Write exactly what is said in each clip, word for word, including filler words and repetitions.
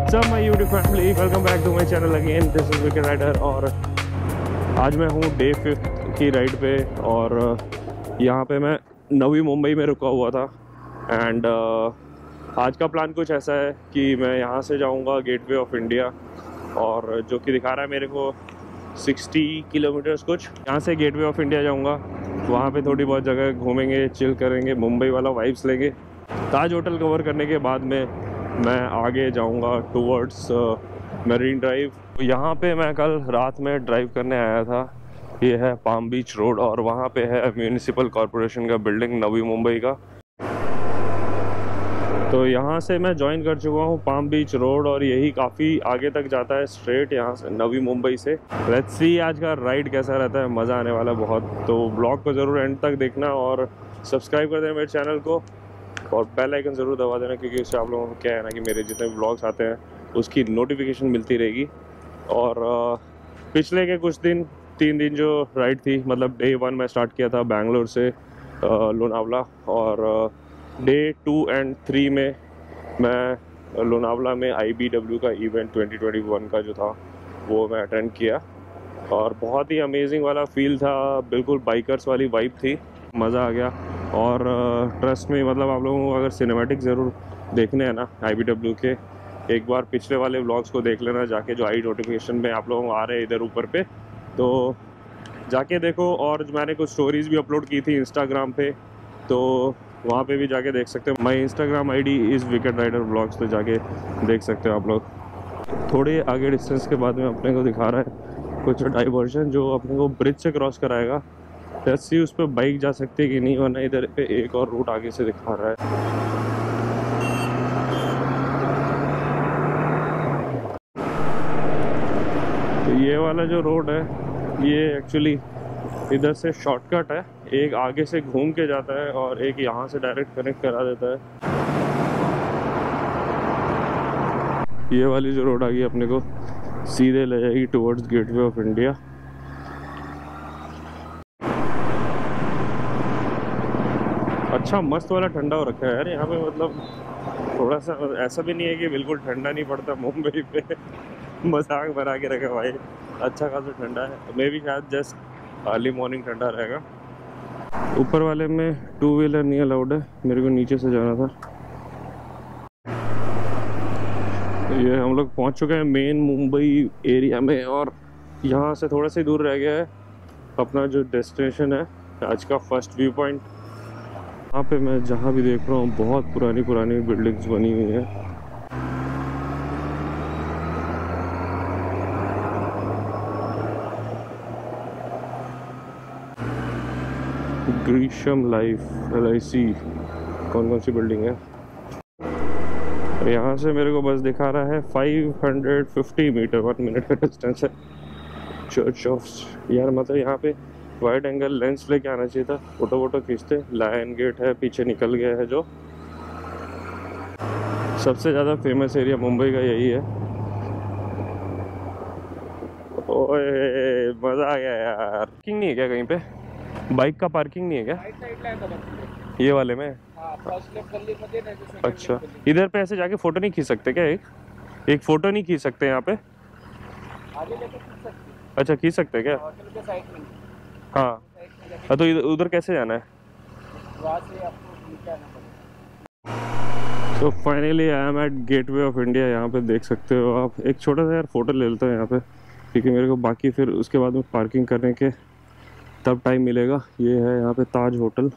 What's up my YouTube family, welcome back to my channel again. This is Wicket Rider और आज मैं हूँ day fifth की ride पे और यहाँ पे मैं नवी मुंबई में रुका हुआ था। एंड uh, आज का प्लान कुछ ऐसा है कि मैं यहाँ से जाऊँगा गेटवे ऑफ इंडिया और जो कि दिखा रहा है मेरे को साठ किलोमीटर्स कुछ। यहाँ से गेटवे ऑफ इंडिया जाऊँगा, वहाँ पे थोड़ी बहुत जगह घूमेंगे, चिल करेंगे, मुंबई वाला वाइब्स लेंगे। ताज होटल कवर करने के बाद में मैं आगे जाऊंगा टूवर्ड्स मरीन ड्राइव। यहाँ पे मैं कल रात में ड्राइव करने आया था। ये है पाम बीच रोड और वहाँ पे है म्यूनिसिपल कॉरपोरेशन का बिल्डिंग नवी मुंबई का। तो यहाँ से मैं ज्वाइन कर चुका हूँ पाम बीच रोड और यही काफ़ी आगे तक जाता है स्ट्रेट यहाँ से नवी मुंबई से। लेट्स सी आज का राइड कैसा रहता है, मज़ा आने वाला बहुत। तो ब्लॉग को ज़रूर एंड तक देखना और सब्सक्राइब कर देना मेरे चैनल को और बेल आइकन ज़रूर दबा देना, क्योंकि उससे आप लोगों को क्या है ना कि मेरे जितने भी व्लॉग्स आते हैं उसकी नोटिफिकेशन मिलती रहेगी। और पिछले के कुछ दिन तीन दिन जो राइड थी, मतलब डे वन मैं स्टार्ट किया था बैंगलोर से लोनावला और डे टू एंड थ्री में मैं लोनावला में आई बी डब्ल्यू का इवेंट ट्वेंटी ट्वेंटी वन का जो था वो मैं अटेंड किया और बहुत ही अमेजिंग वाला फील था। बिल्कुल बाइकर्स वाली वाइब थी, मज़ा आ गया। और ट्रस्ट में मतलब आप लोगों को अगर सिनेमैटिक ज़रूर देखने हैं ना आई बी डब्ल्यू के, एक बार पिछले वाले व्लॉग्स को देख लेना जाके, जो आई नोटिफिकेशन में आप लोगों को आ रहे हैं इधर ऊपर पे, तो जाके देखो। और मैंने कुछ स्टोरीज़ भी अपलोड की थी इंस्टाग्राम पे, तो वहाँ पे भी जाके देख सकते हो। My Instagram I D is Wicket Rider vlogs, तो जाके देख सकते हो आप लोग। थोड़े आगे डिस्टेंस के बाद में अपने को दिखा रहा है कुछ डाइवर्जन जो अपने को ब्रिज से क्रॉस कराएगा। लेट्स सी उस पर बाइक जा सकती है कि नहीं, वरना इधर पे एक और रूट आगे से दिखा रहा है। तो ये वाला जो रोड है ये एक्चुअली इधर से शॉर्टकट है, एक आगे से घूम के जाता है और एक यहाँ से डायरेक्ट कनेक्ट करा देता है। ये वाली जो रोड आ गई अपने को सीधे ले जाएगी टुवर्ड्स गेटवे ऑफ इंडिया। अच्छा मस्त वाला ठंडा हो रखा है यार यहाँ पे, मतलब थोड़ा सा ऐसा भी नहीं है कि बिल्कुल ठंडा नहीं पड़ता मुंबई पे। मजाक बना के रखा भाई, अच्छा खासा ठंडा है। मे भी शायद जस्ट अर्ली मॉर्निंग ठंडा रहेगा। ऊपर वाले में टू व्हीलर नहीं अलाउड है, मेरे को नीचे से जाना था। ये हम लोग पहुँच चुके हैं मेन मुंबई एरिया में और यहाँ से थोड़ा सा दूर रह गया है अपना जो डेस्टिनेशन है आज का फर्स्ट व्यू पॉइंट। यहाँ पे मैं जहाँ भी देख रहा हूँ बहुत पुरानी पुरानी बिल्डिंग्स बनी हुई हैं। Gresham life L I C कौन कौन सी बिल्डिंग है। यहाँ से मेरे को बस दिखा रहा है पाँच सौ पचास मीटर, वन मिनट का डिस्टेंस है चर्च ऑफ। यार मतलब यहाँ पे वाइड एंगल लेंस लेके आना चाहिए था, फोटो वोटो खींचते। लायन गेट है पीछे निकल गया है, जो सबसे ज़्यादा फेमस एरिया मुंबई का यही है। ओए मज़ा आ गया यार। पार्किंग नहीं है क्या कहीं पे? बाइक का पार्किंग नहीं है क्या ये वाले में? अच्छा इधर पे ऐसे जाके फ़ोटो नहीं खींच सकते क्या? एक एक फ़ोटो नहीं खींच सकते यहाँ पे? अच्छा खींच सकते क्या? हाँ तो उधर कैसे जाना है? तो finally I am at Gateway of India. यहाँ पे देख सकते हो आप। एक छोटा सा यार फोटो ले लेता हूँ यहाँ पे, क्योंकि मेरे को बाकी फिर उसके बाद में पार्किंग करने के तब टाइम मिलेगा। ये है यहाँ पे ताज होटल।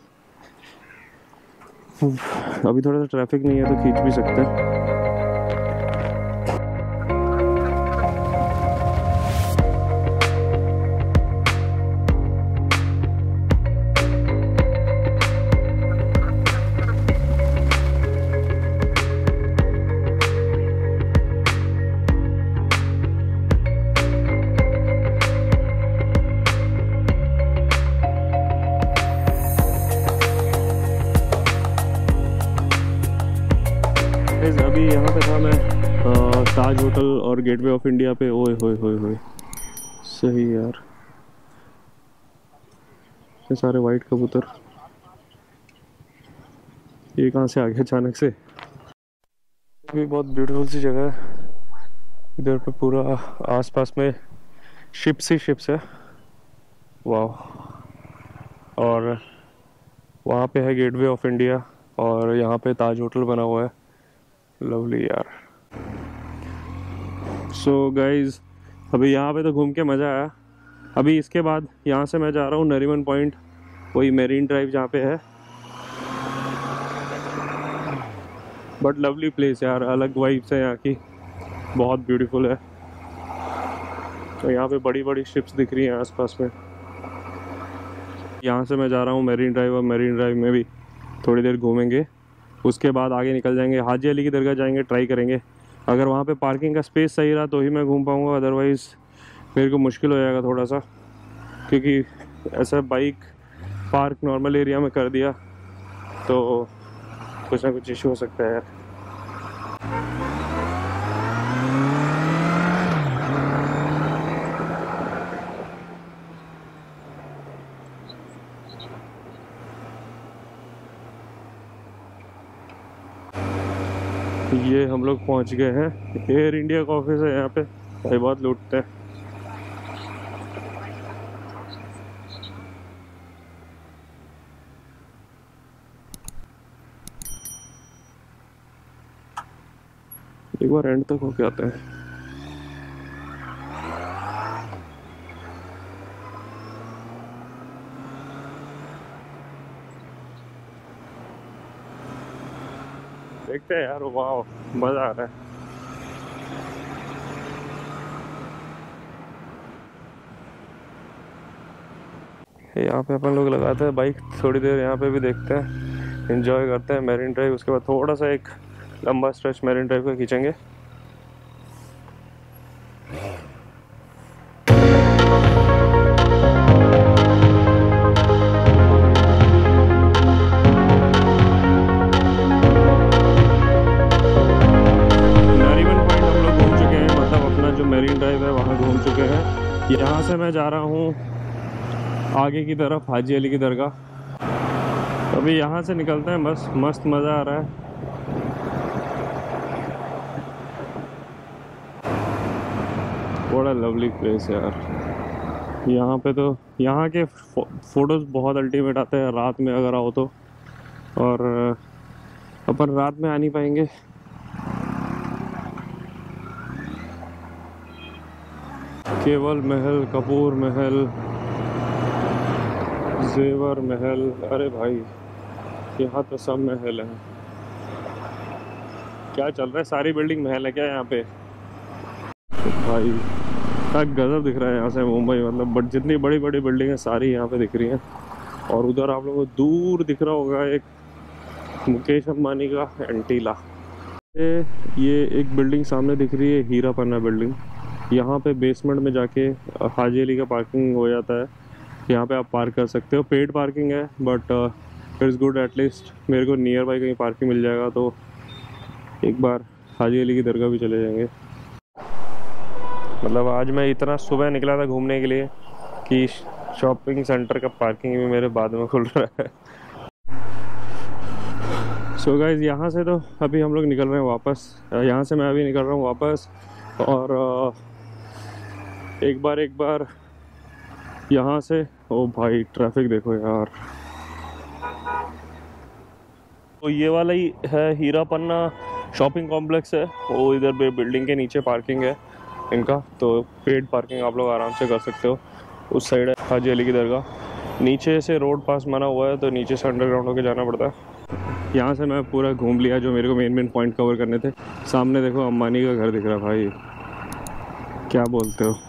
अभी थोड़ा सा ट्रैफिक नहीं है तो खींच भी सकते हैं। अभी यहाँ पे था मैं ताज होटल और गेटवे ऑफ इंडिया पे। ओए होए होए होए सही यार, ये सारे वाइट कबूतर। ये कहाँ से आ गया अचानक से? भी बहुत ब्यूटीफुल सी जगह है। इधर पे पूरा आसपास में शिप्स ही शिप्स है। वाह। और वहाँ पे है गेटवे ऑफ इंडिया और यहाँ पे ताज होटल बना हुआ है। लवली यार। सो गाइज अभी यहाँ पे तो घूम के मज़ा आया। अभी इसके बाद यहाँ से मैं जा रहा हूँ नरीमन पॉइंट, वही मेरीन ड्राइव जहाँ पे है। बट लवली प्लेस यार, अलग वाइब्स है यहाँ की, बहुत ब्यूटीफुल है। तो यहाँ पे बड़ी बड़ी शिप्स दिख रही हैं आसपास में। यहाँ से मैं जा रहा हूँ मेरीन ड्राइव और मेरीन ड्राइव में भी थोड़ी देर घूमेंगे। उसके बाद आगे निकल जाएंगे, हाजी अली की दरगाह जाएंगे, ट्राई करेंगे। अगर वहाँ पे पार्किंग का स्पेस सही रहा तो ही मैं घूम पाऊँगा, अदरवाइज़ मेरे को मुश्किल हो जाएगा थोड़ा सा, क्योंकि ऐसा बाइक पार्क नॉर्मल एरिया में कर दिया तो कुछ ना कुछ इशू हो सकता है यार। ये हम लोग पहुंच गए हैं, एयर इंडिया का ऑफिस है यहाँ पे। भाई बहुत लूटते हैं। एक बार एंड तक होके आते हैं। देखते हैं यार, वाह मजा आ रहा है। यहाँ पे अपन लोग लगाते हैं बाइक, थोड़ी देर यहाँ पे भी देखते हैं, एंजॉय करते हैं मेरीन ड्राइव। उसके बाद थोड़ा सा एक लंबा स्ट्रेच मेरीन ड्राइव का खींचेंगे। यहाँ से मैं जा रहा हूँ आगे की तरफ हाजी अली की दरगाह। अभी यहाँ से निकलते हैं, बस मस्त मज़ा आ रहा है। बड़ा लवली प्लेस है यार। यहाँ पे तो यहाँ के फो, फोटोज़ बहुत अल्टीमेट आते हैं रात में अगर आओ तो, और अपन रात में आ नहीं पाएंगे। केवल महल, कपूर महल, जेवर महल, अरे भाई यहाँ तो सब महल है। क्या चल रहा है, सारी बिल्डिंग महल है क्या यहाँ पे? भाई क्या गजब दिख रहा है यहाँ से मुंबई, मतलब बट जितनी बड़ी बड़ी बिल्डिंग है सारी यहाँ पे दिख रही हैं। और उधर आप लोगों को दूर दिख रहा होगा एक मुकेश अंबानी का एंटीला। ये एक बिल्डिंग सामने दिख रही है, हीरा पन्ना बिल्डिंग। यहाँ पे बेसमेंट में जाके हाजी अली का पार्किंग हो जाता है। यहाँ पे आप पार्क कर सकते हो, पेड पार्किंग है बट इट्स गुड, एटलीस्ट मेरे को नियर बाई कहीं पार्किंग मिल जाएगा तो एक बार हाजी अली की दरगाह भी चले जाएंगे। मतलब आज मैं इतना सुबह निकला था घूमने के लिए कि शॉपिंग सेंटर का पार्किंग भी मेरे बाद में खुल रहा है। सो गाइस यहाँ से तो अभी हम लोग निकल रहे हैं वापस। यहाँ से मैं अभी निकल रहा हूँ वापस। और एक बार एक बार यहाँ से, ओ भाई ट्रैफिक देखो यार। तो ये वाला ही है हीरा पन्ना शॉपिंग कॉम्प्लेक्स है, वो इधर पे बिल्डिंग के नीचे पार्किंग है इनका, तो पेड पार्किंग आप लोग आराम से कर सकते हो। उस साइड है हाजी अली की दरगाह, नीचे से रोड पास बना हुआ है तो नीचे से अंडरग्राउंड होके जाना पड़ता है। यहाँ से मैं पूरा घूम लिया जो मेरे को मेन मेन पॉइंट कवर करने थे। सामने देखो अंबानी का घर दिख रहा है भाई, क्या बोलते हो।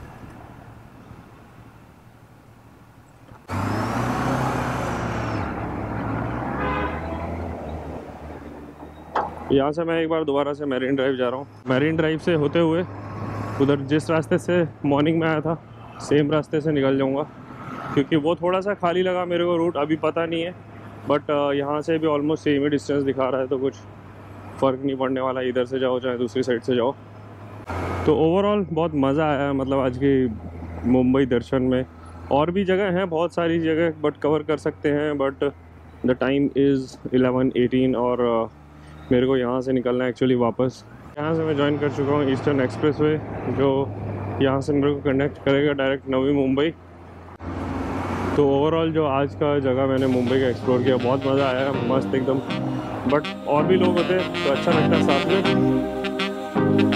यहाँ से मैं एक बार दोबारा से मैरीन ड्राइव जा रहा हूँ। मैरीन ड्राइव से होते हुए उधर जिस रास्ते से मॉर्निंग में आया था सेम रास्ते से निकल जाऊँगा, क्योंकि वो थोड़ा सा खाली लगा मेरे को, रूट अभी पता नहीं है बट यहाँ से भी ऑलमोस्ट सेम ही डिस्टेंस दिखा रहा है तो कुछ फ़र्क नहीं पड़ने वाला, इधर से जाओ चाहे दूसरी साइड से जाओ। तो ओवरऑल बहुत मज़ा आया, मतलब आज की मुंबई दर्शन में। और भी जगह हैं बहुत सारी जगह बट कवर कर सकते हैं, but the time is eleven eighteen और uh, मेरे को यहाँ से निकलना है एक्चुअली वापस। यहाँ से मैं ज्वाइन कर चुका हूँ ईस्टर्न एक्सप्रेसवे, जो यहाँ से मेरे को कनेक्ट करेगा डायरेक्ट नवी मुंबई। तो ओवरऑल जो आज का जगह मैंने मुंबई का एक्सप्लोर किया, बहुत मज़ा आया, मस्त एकदम। बट और भी लोग होते तो अच्छा लगता है साथ में।